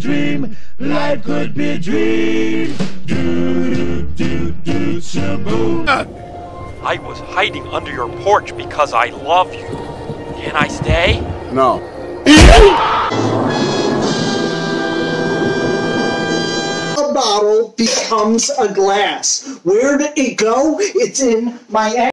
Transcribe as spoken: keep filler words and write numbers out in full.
dream. Life could be a dream. Do, do, do, do, shaboom. I was hiding under your porch because I love you. Can I stay? No. A bottle becomes a glass. Where did it go? It's in my